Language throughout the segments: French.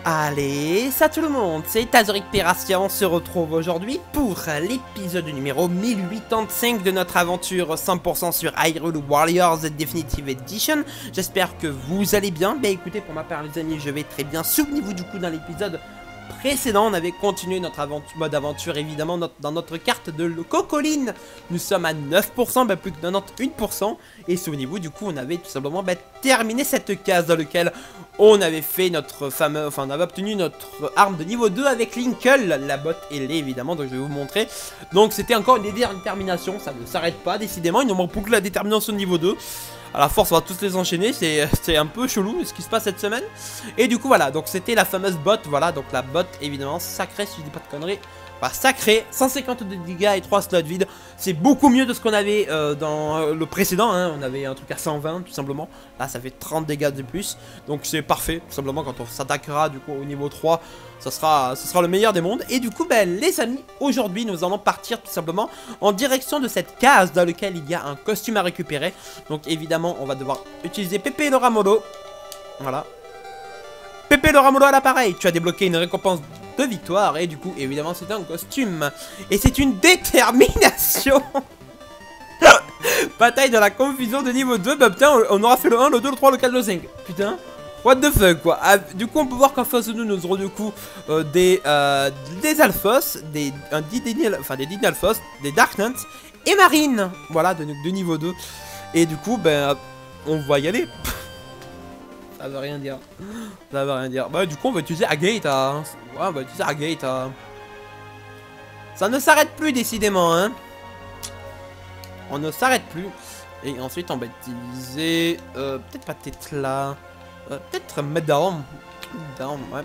Allez, ça tout le monde, c'est Tazoric Perasia, on se retrouve aujourd'hui pour l'épisode numéro 1085 de notre aventure 100% sur Hyrule Warriors Definitive Edition. J'espère que vous allez bien. Bah écoutez, pour ma part les amis, je vais très bien. Souvenez-vous du coup dans l'épisode précédent, on avait continué notre mode aventure évidemment dans notre carte de Cocoline. Nous sommes à 9%, bah plus que 91%. Et souvenez-vous du coup on avait tout simplement terminé cette case dans laquelle on avait fait notre fameux, enfin on avait obtenu notre arme de niveau 2 avec Linkle, la botte ailée évidemment, donc je vais vous montrer. Donc c'était encore une détermination, ça ne s'arrête pas décidément, il nous manque beaucoup que la détermination de niveau 2. À la force on va tous les enchaîner, c'est un peu chelou ce qui se passe cette semaine. Et du coup voilà, donc c'était la fameuse botte, voilà, donc la botte évidemment sacrée si je dis pas de conneries. Bah, sacré, 152 dégâts et 3 slots vides, c'est beaucoup mieux de ce qu'on avait dans le précédent, hein. On avait un truc à 120 tout simplement, là ça fait 30 dégâts de plus, donc c'est parfait, tout simplement quand on s'attaquera du coup au niveau 3, ce sera le meilleur des mondes. Et du coup les amis, aujourd'hui nous allons partir tout simplement en direction de cette case dans laquelle il y a un costume à récupérer, donc évidemment on va devoir utiliser Pepe le Ramolo, voilà. Pepe le Ramolo à l'appareil, tu as débloqué une récompense de victoire et du coup évidemment c'est un costume et c'est une détermination. Bataille de la confusion de niveau 2, bah putain on aura fait le 1, le 2, le 3, le 4, le 5, putain what the fuck quoi. Du coup on peut voir qu'en face de nous aurons du coup des Alphos, des Dinalphos, des Dark Nuns et Marine, voilà de niveau 2. Et du coup ben on va y aller. Ça veut rien dire. Ça veut rien dire. Bah du coup on va utiliser Agate. Hein. Ouais, on va utiliser Agate. Ça ne s'arrête plus décidément hein. On ne s'arrête plus. Et ensuite on va utiliser peut-être pas Tetla. Peut-être Meddown. Meddown, ouais.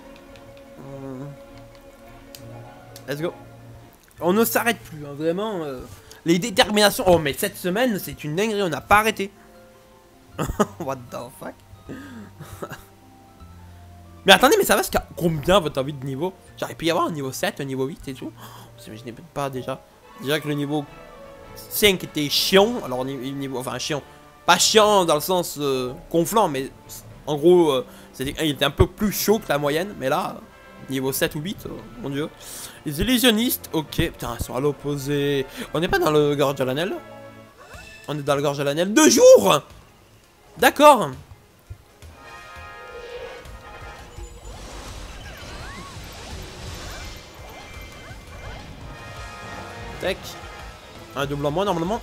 Let's go. On ne s'arrête plus hein, vraiment. Les déterminations. Oh mais cette semaine c'est une dinguerie, on n'a pas arrêté. What the fuck. Mais attendez, mais ça va jusqu'à combien votre envie de niveau? J'aurais pu y avoir un niveau 7, un niveau 8 et tout. Vous imaginez peut-être pas déjà. Déjà que le niveau 5 était chiant. Alors niveau, enfin chiant. Pas chiant dans le sens gonflant, mais en gros il était un peu plus chaud que la moyenne. Mais là, niveau 7 ou 8, mon dieu. Les illusionnistes, ok. Putain, ils sont à l'opposé. On n'est pas dans le gorge de l'Anel. On est dans le gorge de l'Anel. 2 jours. D'accord. Tac. Un double en moins normalement.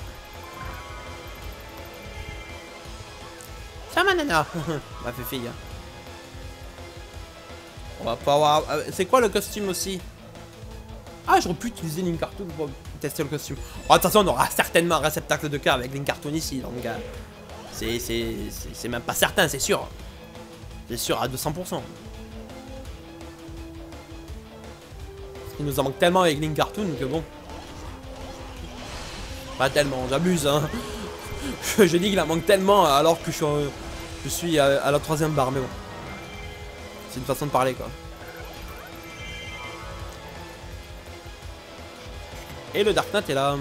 Ça ma nana. Ma fille. On va pas avoir. C'est quoi le costume aussi? Ah j'aurais pu utiliser Link Cartoon pour tester le costume. Oh, attention on aura certainement un réceptacle de cœur avec Link Cartoon ici. Donc c'est même pas certain, c'est sûr. C'est sûr à 200%. Il nous en manque tellement avec Link Cartoon que bon. Pas tellement, j'abuse hein. Je dis qu'il en manque tellement alors que je suis à la 3ème barre, mais bon. C'est une façon de parler quoi. Et le Dark Knight est là.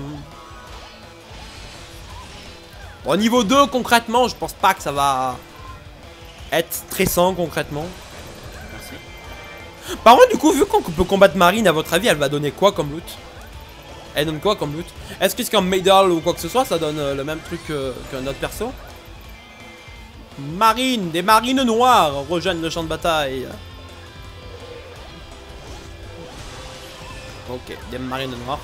Bon, niveau 2 concrètement, je pense pas que ça va être stressant concrètement. Merci. Par contre du coup, vu qu'on peut combattre Marine, à votre avis elle va donner quoi comme loot? Elle donne quoi comme loot? Est-ce que c'est comme Medal ou quoi que ce soit, ça donne le même truc qu'un autre perso? Marine, des marines noires rejoignent le champ de bataille. Ok, des marines noires.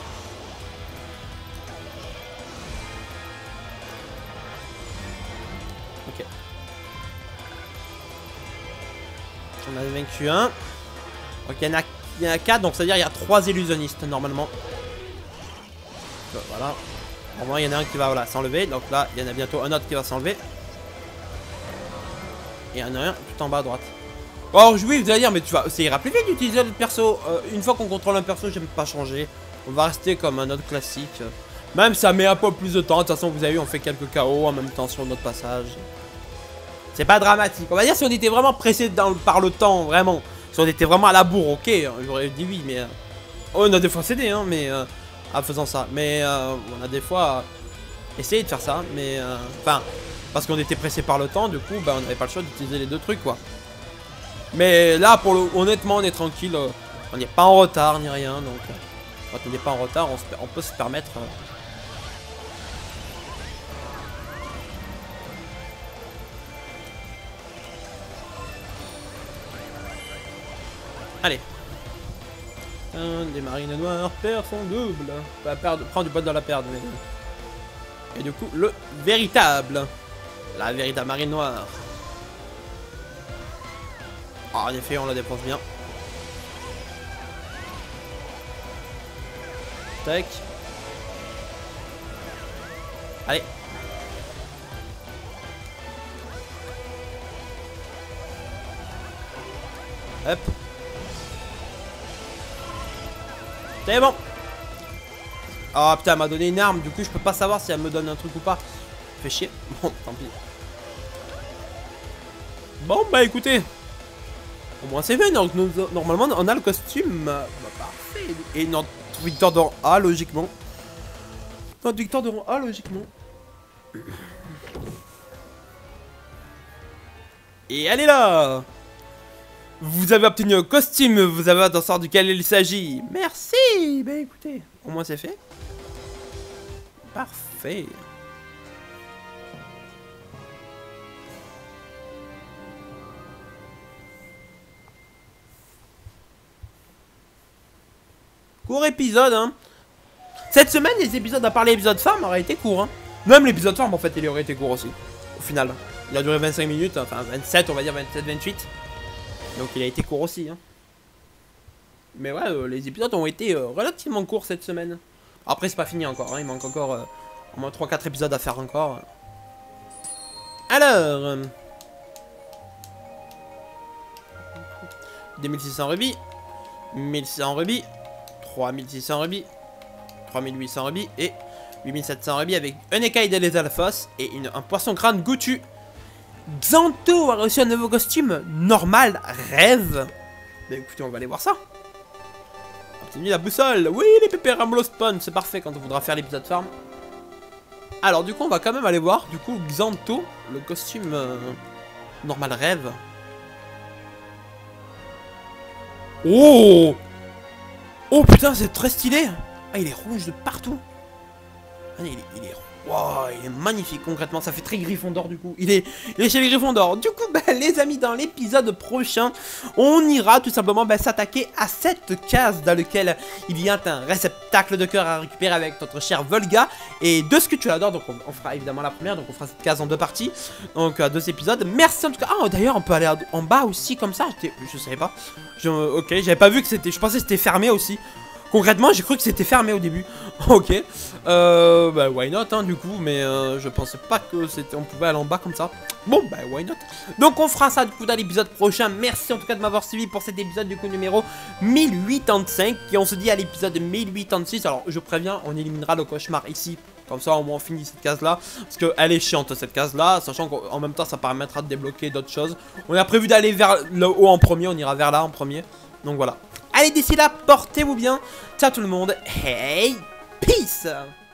Ok. On a vaincu un. Ok, il y en a 4, donc c'est-à-dire il y a 3 illusionnistes normalement. Voilà. Normalement, il y en a un qui va voilà, s'enlever. Donc là, il y en a bientôt un autre qui va s'enlever. Et il y en a un tout en bas à droite. Oh, oui, vous allez dire, mais tu vas. Ça ira plus vite d'utiliser le perso. Une fois qu'on contrôle un perso, j'aime pas changer. On va rester comme un autre classique. Même ça met un peu plus de temps. De toute façon, vous avez vu, on fait quelques KO en même temps sur notre passage. C'est pas dramatique. On va dire si on était vraiment pressé par le temps, vraiment. Si on était vraiment à la bourre, ok, j'aurais dit oui, mais. Oh, on a des fois cédé, hein, mais. En faisant ça. Mais on a des fois essayé de faire ça. Mais. Enfin. Parce qu'on était pressé par le temps, du coup, bah, on n'avait pas le choix d'utiliser les deux trucs, quoi. Mais là, honnêtement, on est tranquille. On n'est pas en retard ni rien. Donc, quand on n'est pas en retard, on peut se permettre. Allez. Un des marines noires perd son double. Pas perdre, prend du bot dans la perte. Mais... Et du coup, le véritable. La véritable marine noire. Ah, en effet, on la dépense bien. Tac. Allez. Hop. C'est bon. Ah putain, elle m'a donné une arme. Du coup, je peux pas savoir si elle me donne un truc ou pas. Fait chier. Bon, tant pis. Bon, bah écoutez. Au moins c'est fait. Donc, normalement, on a le costume. Bah, parfait. Et notre victoire de rang A, logiquement. Notre victoire de rang A, logiquement. Et allez là. Vous avez obtenu un costume, vous avez un sort duquel il s'agit. Merci. Bah écoutez, au moins c'est fait. Parfait. Court épisode, hein. Cette semaine, les épisodes, à part l'épisode farm, auraient été courts, hein. Même l'épisode farm, en fait, il aurait été court aussi. Au final, il a duré 25 minutes, enfin 27, on va dire 27-28. Donc il a été court aussi, hein. Mais ouais, les épisodes ont été relativement courts cette semaine. Après, c'est pas fini encore, hein. Il manque encore au moins 3-4 épisodes à faire encore. Alors... 2600 rubis. 1600 rubis. 3600 rubis. 3800 rubis. Et 8700 rubis avec un écaille de les alphos et un poisson crâne goûtu. Xanto a reçu un nouveau costume normal rêve. Bah écoutez, on va aller voir ça. Obtenu la boussole. Oui, les pépères Ramlo spawn, c'est parfait quand on voudra faire l'épisode farm. Alors du coup, on va quand même aller voir. Du coup, Xanto, le costume normal rêve. Oh! Oh putain, c'est très stylé. Ah, il est rouge de partout. Ah, wow, il est magnifique concrètement, ça fait très Gryffondor du coup. Il est chez les Gryffondor. Du coup, bah, les amis, dans l'épisode prochain, on ira tout simplement s'attaquer à cette case dans laquelle il y a un réceptacle de cœur à récupérer avec notre cher Volga et deux sculpturadors. Donc on fera évidemment la première, donc on fera cette case en deux parties. Donc 2 épisodes. Merci en tout cas. Ah, d'ailleurs, on peut aller en bas aussi comme ça. Je savais pas. Ok, j'avais pas vu que c'était. Je pensais que c'était fermé aussi. Concrètement, j'ai cru que c'était fermé au début. Ok. Bah, why not, hein, du coup. Mais je pensais pas que on pouvait aller en bas comme ça. Bon, bah, why not. Donc, on fera ça, du coup, dans l'épisode prochain. Merci, en tout cas, de m'avoir suivi pour cet épisode, du coup, numéro 1085. Et on se dit à l'épisode 1086. Alors, je préviens, on éliminera le cauchemar ici. Comme ça, au moins, on finit cette case-là. Parce qu'elle est chiante, cette case-là. Sachant qu'en même temps, ça permettra de débloquer d'autres choses. On a prévu d'aller vers le haut en premier. On ira vers là en premier. Donc, voilà. Allez, d'ici là, portez-vous bien. Ciao tout le monde. Hey, peace.